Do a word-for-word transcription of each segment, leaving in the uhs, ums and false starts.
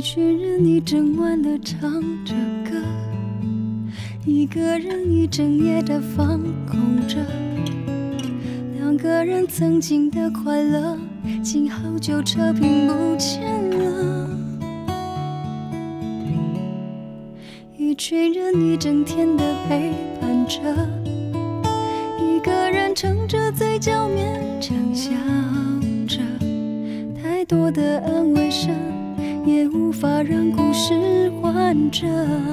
群人一整晚的唱着歌，一个人一整夜的放空着，两个人曾经的快乐，今后就扯平不见了。一群人一整天的陪伴着，一个人撑着嘴角勉强笑着，太多的安慰声也无法让故事完整。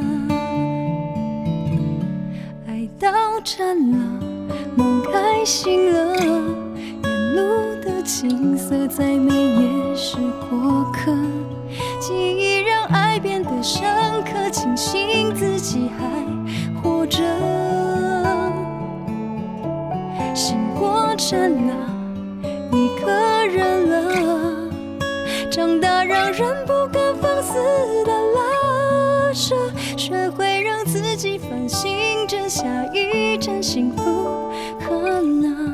爱到站了，梦开醒了，沿路的景色再美也是过客。记忆让爱变得深刻，庆幸自己还活着。醒过站了，一个人了，长大让人不敢放肆的拉扯，学会让自己反省着下一站幸福可能。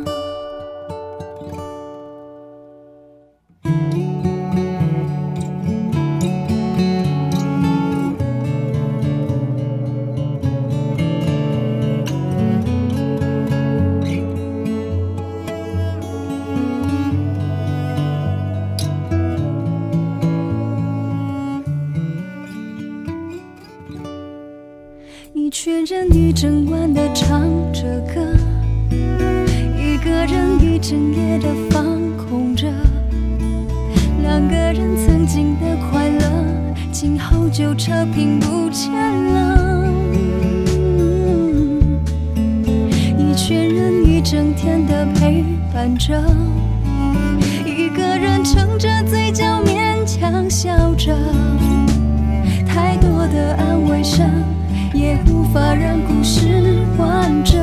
一群人一整晚的唱着歌，一个人一整夜的放空着，两个人曾经的快乐，今后就扯平不见了。一群人一整天的陪伴着，一个人撑着嘴角勉强笑着，太多的安慰声也无法让故事完整。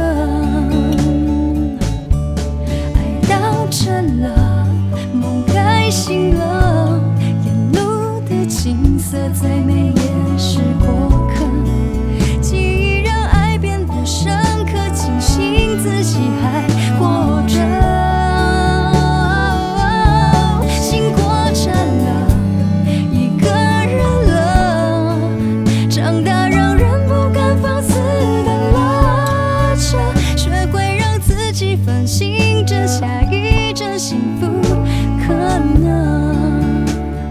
爱到真了，梦该醒了，沿路的景色再美也是过客。记忆让爱变得深刻，庆幸自己还活着。醒过站了，一个人了，长大让人反省着下一站幸福可能。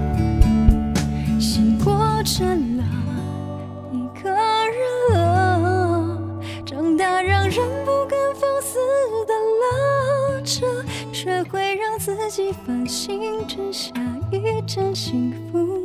醒过站了，一个人了，长大让人不敢放肆的拉扯，学会让自己反省着下一站幸福